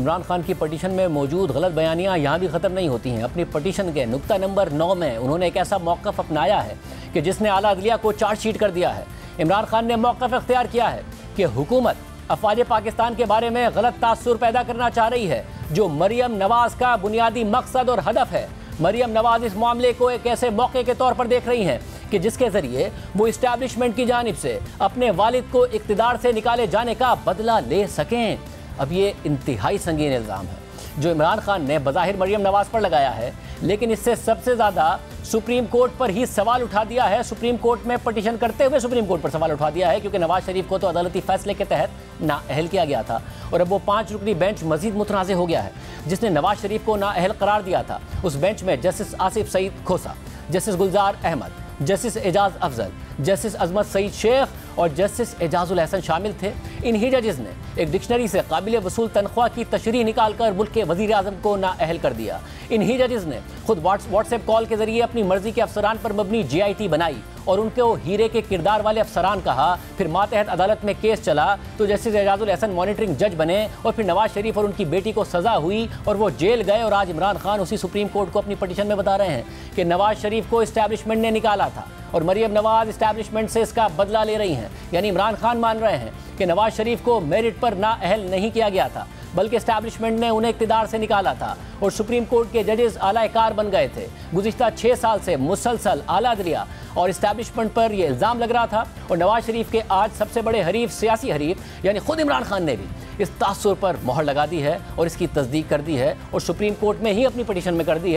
इमरान खान की पटिशन में मौजूद गलत बयानियाँ यहाँ भी ख़त्म नहीं होती हैं। अपनी पटिशन के नुक्ता नंबर 9 में उन्होंने एक ऐसा मौक़िफ़ अपनाया है कि जिसने आला अदलिया को चार्जशीट कर दिया है। इमरान खान ने मौक़िफ़ इख्तियार किया है कि हुकूमत अफ़वाज पाकिस्तान के बारे में गलत तासुर पैदा करना चाह रही है, जो मरियम नवाज़ का बुनियादी मकसद और हदफ है। मरियम नवाज़ इस मामले को एक ऐसे मौके के तौर पर देख रही हैं कि जिसके ज़रिए वो इस्टेब्लिशमेंट की जानिब से अपने वालिद को इक़्तिदार से निकाले जाने का बदला ले सकें। अब ये इंतहाई संगीन इल्ज़ाम है जो इमरान खान ने बज़ाहिर मरियम नवाज़ पर लगाया है, लेकिन इससे सबसे ज़्यादा सुप्रीम कोर्ट पर ही सवाल उठा दिया है। सुप्रीम कोर्ट में पटिशन करते हुए सुप्रीम कोर्ट पर सवाल उठा दिया है, क्योंकि नवाज शरीफ को तो अदालती फैसले के तहत नाअहल किया गया था और अब वो 5 रुकनी बेंच मजीद मुतनाज़ हो गया है, जिसने नवाज शरीफ को नाअहल करार दिया था। उस बेंच में justice Asif Saeed Khosa, justice Gulzar Ahmed, justice Ejaz Afzal, justice Azmat Saeed Sheikh और जस्टिस एजाजुल हसन शामिल थे। इन्हीं जजेस ने एक डिक्शनरी से काबिल वसूल तनख्वाह की तशरीह निकालकर मुल्क के वज़ीर आज़म को नाअहल कर दिया। इन्हीं जजेस ने खुद व्हाट्सएप कॉल के जरिए अपनी मर्जी के अफसरान पर मबनी GIT बनाई और उनको हीरे के किरदार वाले अफसरान कहा। फिर मातहत अदालत में केस चला तो जस्टिस एजाजुल हसन मॉनिटरिंग जज बने और फिर नवाज शरीफ और उनकी बेटी को सज़ा हुई और वो जेल गए। और आज इमरान खान उसी सुप्रीम कोर्ट को अपनी पटिशन में बता रहे हैं कि नवाज शरीफ को इस्टेब्लिशमेंट ने निकाला था और मरियम नवाज इस्टेब्लिशमेंट से इसका बदला ले रही हैं। यानी इमरान खान मान रहे हैं कि नवाज शरीफ को मेरिट पर नाअहल नहीं किया गया था, बल्कि इस्टेब्लिशमेंट ने उन्हें इक़्तिदार से निकाला था और सुप्रीम कोर्ट के जजेस आला-ए-कार बन गए थे। गुज़िश्ता 6 साल से मुसलसल आला अदलिया और इस्टेब्लिशमेंट पर यह इल्ज़ाम लग रहा था और नवाज शरीफ के आज सबसे बड़े हरीफ, सियासी हरीफ यानी खुद इमरान खान ने भी इस तासुर पर मोहर लगा दी है और इसकी तस्दीक कर दी है और सुप्रीम कोर्ट में ही अपनी पटिशन में कर दी है।